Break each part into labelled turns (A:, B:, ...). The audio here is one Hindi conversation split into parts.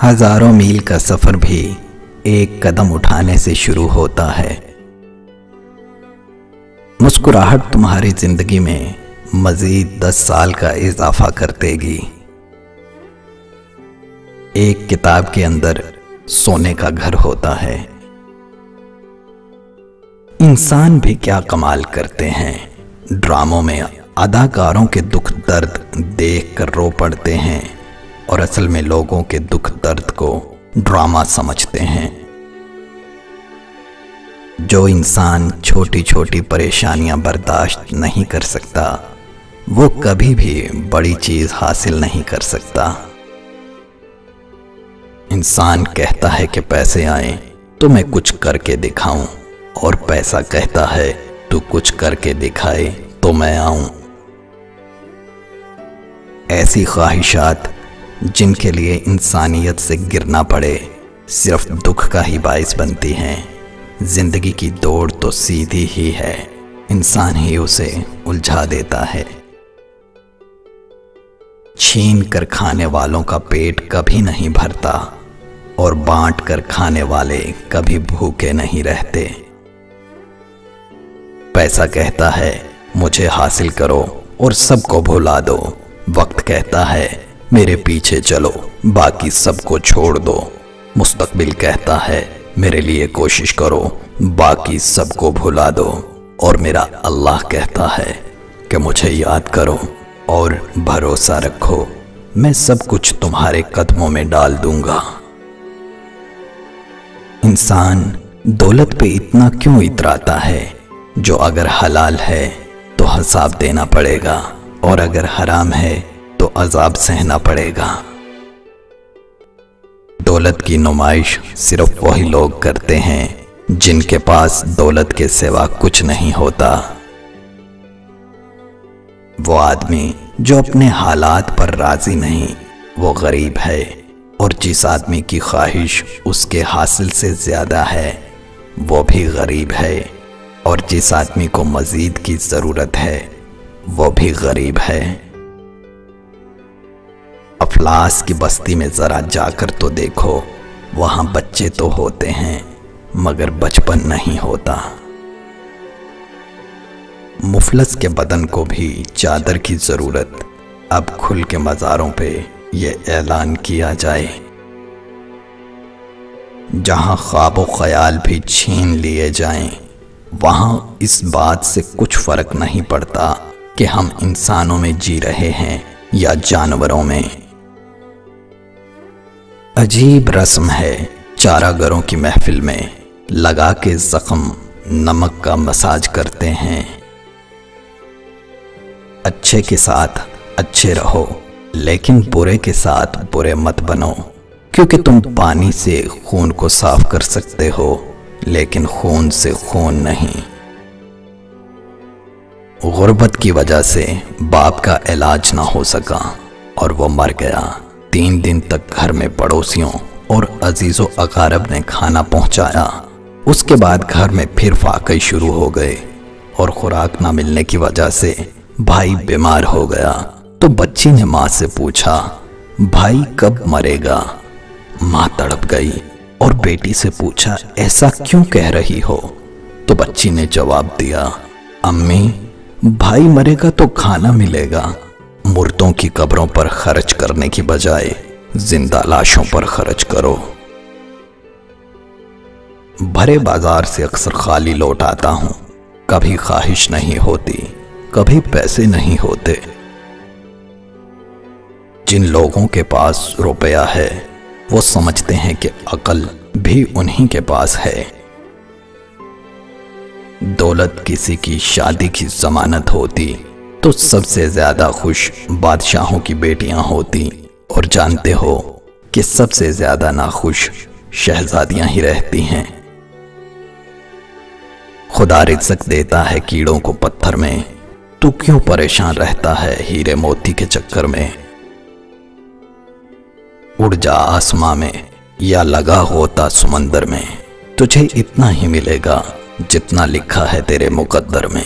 A: हजारों मील का सफर भी एक कदम उठाने से शुरू होता है। मुस्कुराहट तुम्हारी जिंदगी में मजीद 10 साल का इजाफा कर देगी। एक किताब के अंदर सोने का घर होता है। इंसान भी क्या कमाल करते हैं, ड्रामों में अदाकारों के दुख दर्द देख कर रो पड़ते हैं और असल में लोगों के दुख दर्द को ड्रामा समझते हैं। जो इंसान छोटी छोटी परेशानियां बर्दाश्त नहीं कर सकता वो कभी भी बड़ी चीज हासिल नहीं कर सकता। इंसान कहता है कि पैसे आए तो मैं कुछ करके दिखाऊं, और पैसा कहता है तू कुछ करके दिखाए तो मैं आऊं। ऐसी ख्वाहिशात जिनके लिए इंसानियत से गिरना पड़े सिर्फ दुख का ही बाइस बनती हैं। जिंदगी की दौड़ तो सीधी ही है, इंसान ही उसे उलझा देता है। छीन कर खाने वालों का पेट कभी नहीं भरता और बांट कर खाने वाले कभी भूखे नहीं रहते। पैसा कहता है मुझे हासिल करो और सबको भुला दो। वक्त कहता है मेरे पीछे चलो, बाकी सबको छोड़ दो। मुस्तकबिल कहता है मेरे लिए कोशिश करो, बाकी सबको भुला दो। और मेरा अल्लाह कहता है कि मुझे याद करो और भरोसा रखो, मैं सब कुछ तुम्हारे कदमों में डाल दूंगा। इंसान दौलत पे इतना क्यों इतराता है, जो अगर हलाल है तो हिसाब देना पड़ेगा और अगर हराम है तो अजाब सहना पड़ेगा। दौलत की नुमाइश सिर्फ वही लोग करते हैं जिनके पास दौलत के सिवा कुछ नहीं होता। वो आदमी जो अपने हालात पर राजी नहीं वो गरीब है, और जिस आदमी की ख्वाहिश उसके हासिल से ज्यादा है वो भी गरीब है, और जिस आदमी को मजीद की जरूरत है वो भी गरीब है। अफलास की बस्ती में जरा जाकर तो देखो, वहां बच्चे तो होते हैं मगर बचपन नहीं होता। मुफलस के बदन को भी चादर की जरूरत, अब खुल के मज़ारों पे ये ऐलान किया जाए। जहां ख्वाबो ख्याल भी छीन लिए जाएं, वहां इस बात से कुछ फर्क नहीं पड़ता कि हम इंसानों में जी रहे हैं या जानवरों में। अजीब रस्म है चारागरों की महफिल में लगा के जख्म नमक का मसाज करते हैं। अच्छे के साथ अच्छे रहो, लेकिन बुरे के साथ बुरे मत बनो, क्योंकि तुम पानी से खून को साफ कर सकते हो लेकिन खून से खून नहीं। गुर्बत की वजह से बाप का इलाज ना हो सका और वो मर गया। 3 दिन तक घर में पड़ोसियों और अजीजों अकारब ने खाना पहुंचाया। उसके बाद घर में फिर फाके शुरू हो गए और खुराक ना मिलने की वजह से भाई बीमार हो गया। तो बच्ची ने माँ से पूछा भाई कब मरेगा। माँ तड़प गई और बेटी से पूछा ऐसा क्यों कह रही हो। तो बच्ची ने जवाब दिया अम्मी भाई मरेगा तो खाना मिलेगा। मुर्दों की कब्रों पर खर्च करने की बजाय जिंदा लाशों पर खर्च करो। भरे बाजार से अक्सर खाली लौट आता हूं, कभी ख्वाहिश नहीं होती, कभी पैसे नहीं होते। जिन लोगों के पास रुपया है वो समझते हैं कि अकल भी उन्हीं के पास है। दौलत किसी की शादी की जमानत होती तो सबसे ज्यादा खुश बादशाहों की बेटियां होती, और जानते हो कि सबसे ज्यादा नाखुश शहजादियां ही रहती हैं। खुदा रिज़्क़ देता है कीड़ों को पत्थर में, तू क्यों परेशान रहता है हीरे मोती के चक्कर में। उड़ जा आसमां में या लगा होता समंदर में, तुझे इतना ही मिलेगा जितना लिखा है तेरे मुकद्दर में।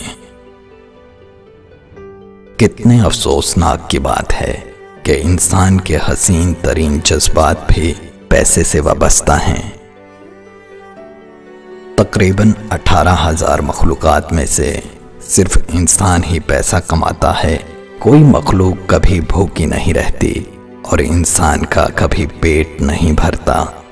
A: कितने अफसोसनाक की बात है कि इंसान के हसीन तरीन जज्बात भी पैसे से वाबस्ता हैं। तकरीबन 18,000 मखलूक़ात में से सिर्फ इंसान ही पैसा कमाता है। कोई मखलूक कभी भूखी नहीं रहती और इंसान का कभी पेट नहीं भरता।